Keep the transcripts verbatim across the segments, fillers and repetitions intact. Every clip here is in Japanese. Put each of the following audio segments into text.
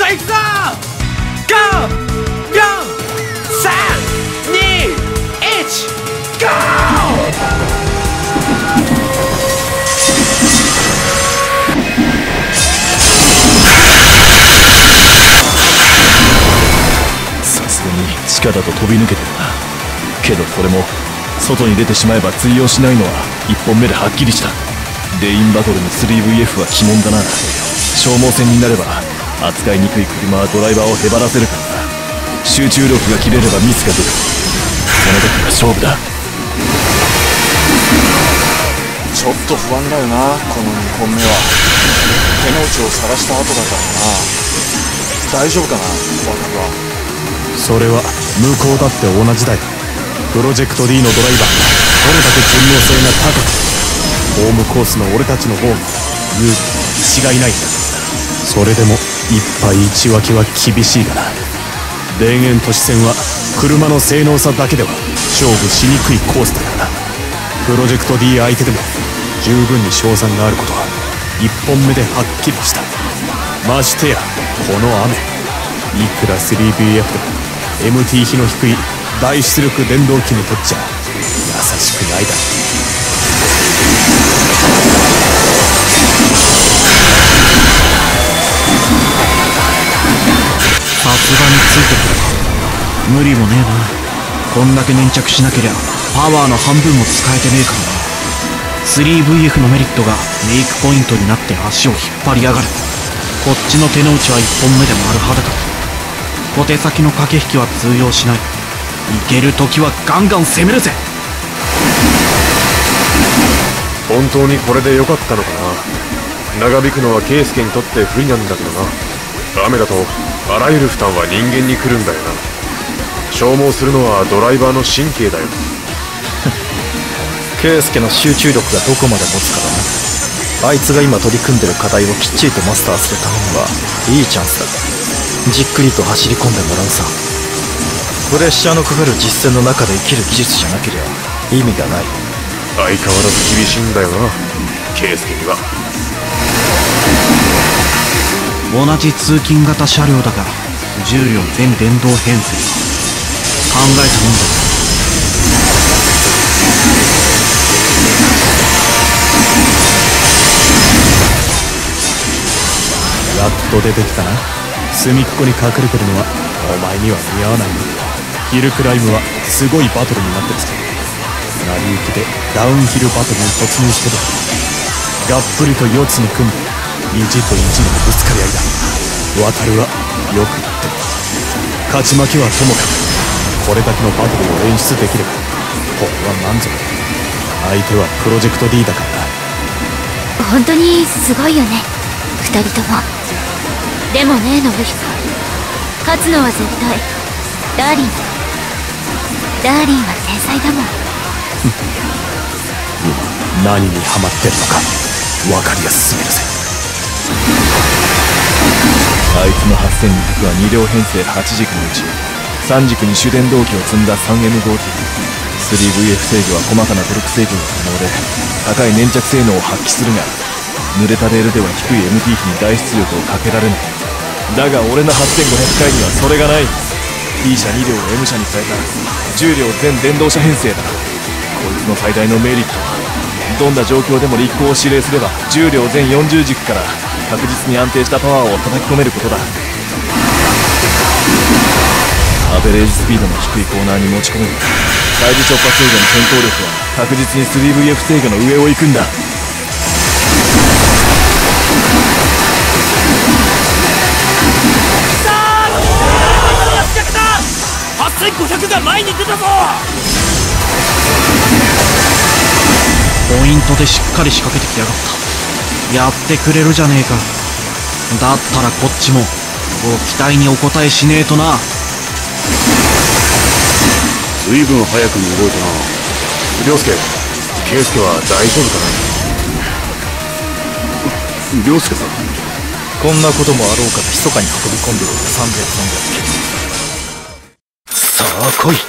と行くぞ。ご、よん、さん、に、いち、ゴー。 さすがに地下だと飛び抜けてるな。けどそれも外に出てしまえば通用しないのはいっぽんめではっきりした。レインバトルの スリーブイエフ は鬼門だな。消耗戦になれば扱いにくい車はドライバーをへばらせるからな。集中力が切れればミスが出る。その時が勝負だ。 ちょっと不安だよな、このにほんめは。手の内を晒した後だからな。大丈夫かな、ワカルは。 それは向こうだって同じだよ。プロジェクト D のドライバーがどれだけ順応性が高く、ホームコースの俺たちの方が有利に違いないんだ。それでも一敗一分けは厳しいがな。田園都市線は車の性能差だけでは勝負しにくいコースだからな。プロジェクト D 相手でも十分に勝算があることは一本目ではっきりした。ましてやこの雨、いくら スリーブイエフ でも エムティー 比の低い大出力電動機にとっちゃ優しくないだろ。 さすがについてくるか。無理もねえな。こんだけ粘着しなけりゃパワーの半分も使えてねえからな。 スリーブイエフ のメリットがメイクポイントになって足を引っ張りやがる。こっちの手の内はいっぽんめで丸裸だ。小手先の駆け引きは通用しない。いける時はガンガン攻めるぜ。 本当にこれで良かったのかな。長引くのは圭介にとって不利なんだけどな。雨だとあらゆる負担は人間に来るんだよな。消耗するのはドライバーの神経だよ。 圭介の集中力がどこまで持つかだな。あいつが今取り組んでる課題をきっちりとマスターするためにはいいチャンスだ。じっくりと走り込んでもらうさ。プレッシャーのかかる実戦の中で生きる技術じゃなけりゃ意味がない。 相変わらず厳しいんだよな、圭介には。 同じ通勤型車両だが重量全電動編成か。考えたもんだ。 やっと出てきたな。隅っこに隠れてるのはお前には似合わないよ。ヒルクライムはすごいバトルになってるぞ。成り行きでダウンヒルバトルに突入してる。がっぷりと四つに組んで意地と意地のぶつかり合いだ。渡るはよく言ってる。勝ち負けはともかくこれだけのバトルを演出できれば俺は満足だ。相手はプロジェクト D だからな。 本当にすごいよね、二人とも。でもね、信彦、勝つのは絶対ダーリンだ。ダーリンは天才だもん。 今何にハマってるのか分かりやすすぎるぜ。 あいつのはっせんにひゃくはに両編成はち軸のうちさん軸に主電動機を積んだ スリーエムごーティー。 スリーブイエフ 制御は細かなトルク制御が可能で高い粘着性能を発揮するが、濡れたレールでは低い エムティー 比に大出力をかけられない。だが俺のはっせんごひゃく回にはそれがない。 T 車に両を M 車に変えたじゅう両全電動車編成だ。こいつの最大のメリットはどんな状況でも立候を指令すればじゅう両全よんじゅう軸から確実に安定したパワーを叩き込めることだ。アベレージスピードの低いコーナーに持ち込める外部直波制御の戦闘力は確実に スリーブイエフ 制御の上を行くんだ。 はっせんごひゃくが前に出たぞ。 ポイントでしっかり仕掛けてきやがった。やってくれるじゃねえか。だったらこっちもご期待にお応えしねえとな。 随分早くに動いたな。凌介、圭介は大丈夫かな。凌介さん、 こんなこともあろうかと密かに運び込んでおるさんびゃくさんびゃくけ。さあ来い。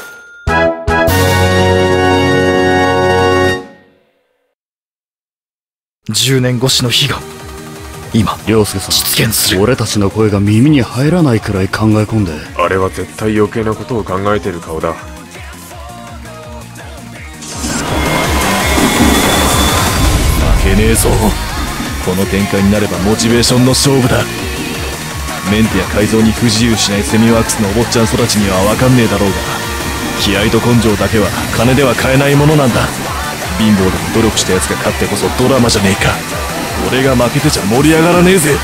じゅうねん越しの悲願、 今涼介さん、 実現する。 俺たちの声が耳に入らないくらい考え込んで。 あれは絶対余計なことを考えてる顔だ。 負けねえぞ。この展開になればモチベーションの勝負だ。メンテや改造に不自由しないセミワークスのお坊ちゃん育ちには分かんねえだろうが、気合と根性だけは金では買えないものなんだ。貧乏でも努力したやつが勝ってこそドラマじゃねえか。俺が負けてちゃ盛り上がらねえぜ。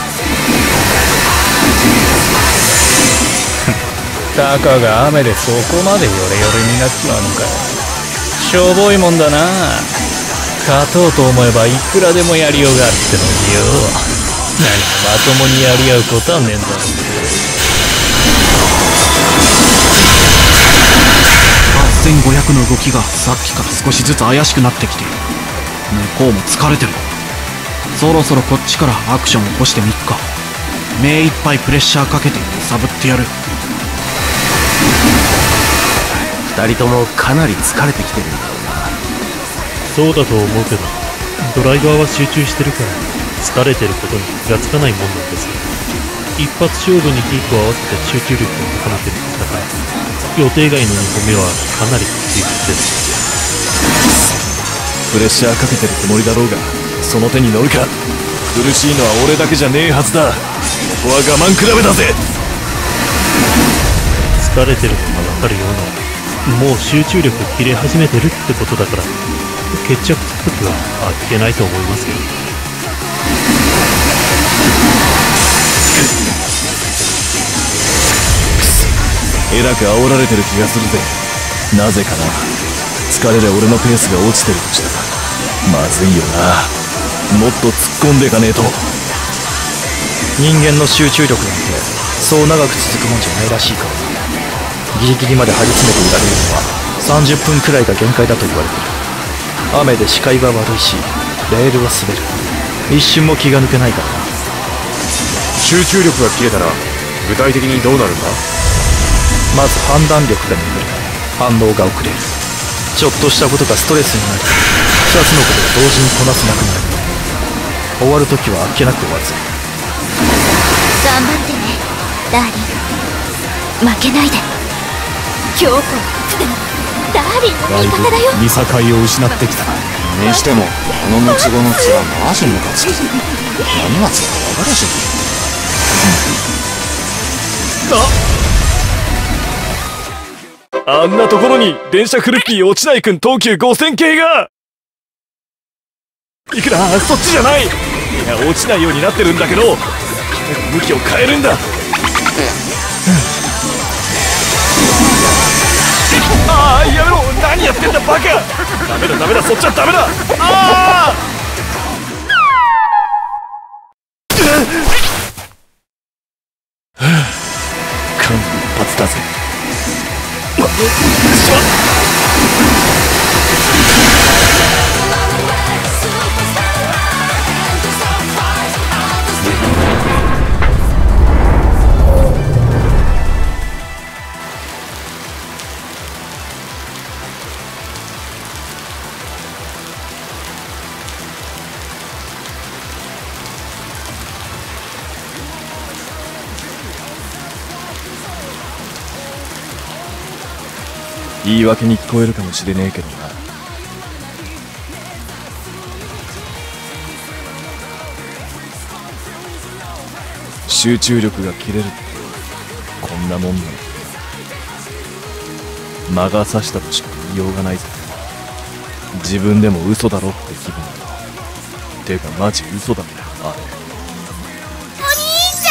たかが雨でそこまでヨレヨレになっちまうのか。しょぼいもんだな。勝とうと思えばいくらでもやりようがあるってのによ。何もまともにやり合うことはねえんだろう。 はっせんごひゃくの動きがさっきから少しずつ怪しくなってきている。向こうも疲れてる。そろそろこっちからアクションを起こしてみっか。目いっぱいプレッシャーかけて揺さぶってやる。 二人ともかなり疲れてきてるんだろうな。 そうだと思うけど、ドライバーは集中してるから疲れてることに気がつかないもんなんですよ。一発勝負にキークを合わせて集中力を高めてるんだから、予定外のにほんめはかなりきついです。 プレッシャーかけてるつもりだろうが、その手に乗るか。苦しいのは俺だけじゃねえはずだ。ここは我慢比べだぜ。 疲れてるのが分かるような、もう集中力切れ始めてるってことだから、決着つくときはあっけないと思いますよ。 えらく煽られてる気がするぜ。なぜかな。疲れで俺のペースが落ちてるとしたらまずいよな。もっと突っ込んでいかねえと。 人間の集中力なんてそう長く続くもんじゃないらしいからな。ギリギリまで張り詰めていられるのはさんじゅっぷんくらいが限界だと言われてる。雨で視界が悪いしレールは滑る。一瞬も気が抜けないからな。 集中力が切れたら具体的にどうなるんだ。 まず判断力が鈍る。反応が遅れる。ちょっとしたことがストレスになり、ふたつのことを同時にこなせなくなる。終わるときはあっけなく終わるぜ。 頑張ってねダーリン。負けないで。強固なでもダーリンの味方だよ。 見境を失ってきた。 にしてもこのムツゴの面マジムカつく。何がつくか分からしねあんなところに電車フルピー落ちないくん東急ごせん系が。いくらそっちじゃない。いや落ちないようになってるんだけど、向きを変えるんだ。ああやめろ。何やってんだバカ。ダメだダメだそっちはダメだ。ああ間一髪だぜ。言い訳に聞こえるかもしれねえけどな。集中力が切れるってこんなもんなの。魔が差したとしか言いようがないぜ。自分でも嘘だろって気分だ。てかマジ嘘だねあれ。 お兄ち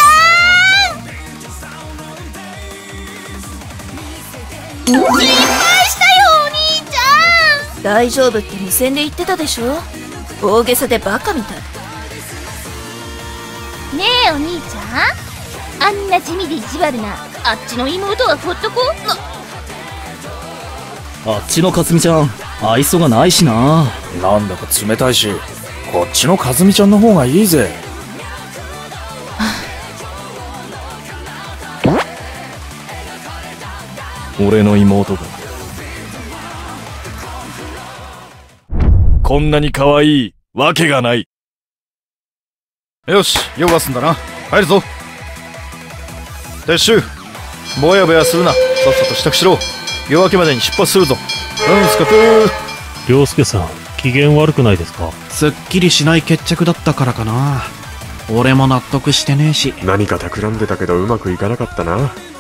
ゃん。心配したよお兄ちゃん。大丈夫って無線で言ってたでしょ。大げさでバカみたい。ねえお兄ちゃん、あんな地味で意地悪なあっちの妹はほっとこう。 あっちのかすみちゃん愛想がないしな。 なんだか冷たいし、こっちのかずみちゃんの方がいいぜ。 俺の妹がこんなに可愛いわけがない。 よし、用が済んだな。入るぞ。撤収。ぼやぼやするな。さっさと支度しろ。夜明けまでに出発するぞ。うんすかぷー。 涼介さん、機嫌悪くないですか？ すっきりしない決着だったからかな。俺も納得してねえし。 何か企んでたけどうまくいかなかったな。